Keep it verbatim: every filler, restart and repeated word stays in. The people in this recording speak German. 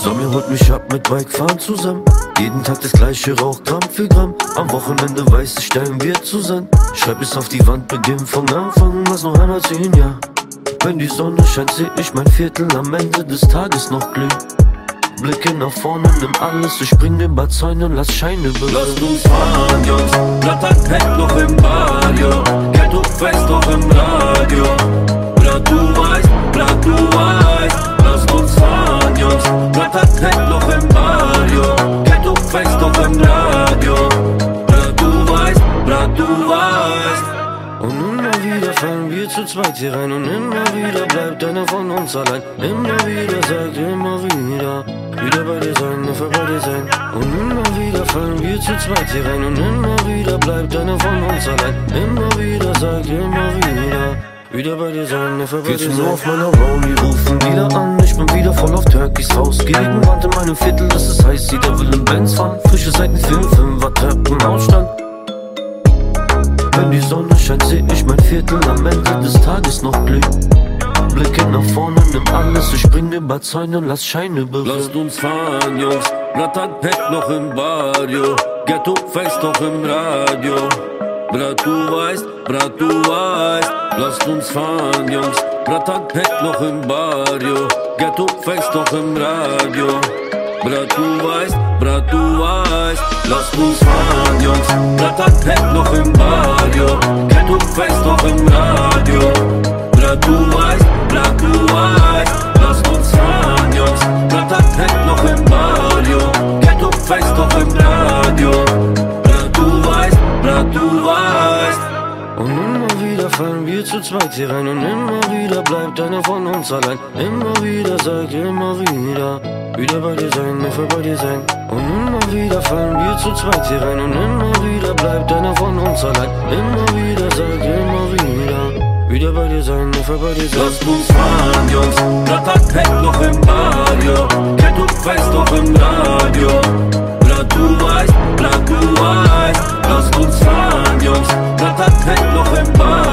Sommer holt mich ab mit Bikefahren zusammen. Jeden Tag das gleiche Rauch, Gramm für Gramm. Am Wochenende weiß ich, stellen wir zusammen. Schreib es auf die Wand, beginn von Anfang, was noch einmal ziehen, ja. Wenn die Sonne scheint, seh ich mein Viertel am Ende des Tages noch glühen. Blicke nach vorne, nimm alles, ich bring den Barzäune und lass Scheine berühren. Lasst uns fahren, Jungs, Blattert hängt noch im Radio. Ghetto fest noch im Radio. Blatt, du weißt, Blatt, du weißt. Lasst uns fahren, Jungs, Blattert hängt noch im Radio. Ghetto fest noch im Radio. Blatt, du weißt, Blatt, du weißt. Und immer wieder fallen wir zu zweit hier rein. Und immer wieder bleibt einer von uns allein. Immer wieder sagt immer wieder, wieder bei dir sein, einfach bei dir sein. Und immer wieder fallen wir zu zweit hier rein. Und immer wieder bleibt einer von uns allein. Immer wieder sagt immer wieder, wieder bei dir sein, einfach bei dir sein. Nur auf meiner Rollie, rufen wieder an. Ich bin wieder voll auf Turkeys Haus. Gegen Wand in meinem Viertel, das ist heiß. Jeder will im Benz fahren. Frische Seiten für fünfer Treppenausstand. Wenn die Sonne scheint, seh ich mein Viertel am Ende des Tages noch glühen. Blicke nach vorne, nimm alles, ich bring den Barzäune und lass Scheine berühren. Lasst uns fahren, Jungs, Blattert Pet noch im Radio. Ghetto fest noch im Radio. Brat, du weißt, Brat, du weißt. Lasst uns fahren, Jungs, Blattert Pet noch im Radio. Ghetto fest noch im Radio. Brat, du weißt, Brat, du weißt. Lasst uns fahren, Jungs, Blattert Pet noch im Radio. Ghetto fest noch im Radio. Brat, du weißt, Brat, du weißt. Lasst uns fahren, Jungs, Blattert Pet noch im Radio. Ghetto fest noch im Radio. Brat, du weißt, Brat, du weißt. Und immer wieder fallen wir zu zweit hier rein. Und immer wieder bleibt einer von uns allein. Immer wieder sagt immer wieder, wieder bei dir sein, einfach bei dir sein. Und immer wieder fallen wir zu zweit hier rein. Und immer wieder bleibt einer von uns allein. Immer wieder sagt immer wieder, wieder bei dir sein, einfach bei dir sein. Lasst uns fahren, Jungs, Blattert hängt noch im Radio. Ghetto fest noch im Radio. Blatt, du weißt, Blatt, du weißt. Lasst uns fahren, Jungs, Blattert hängt noch im Radio.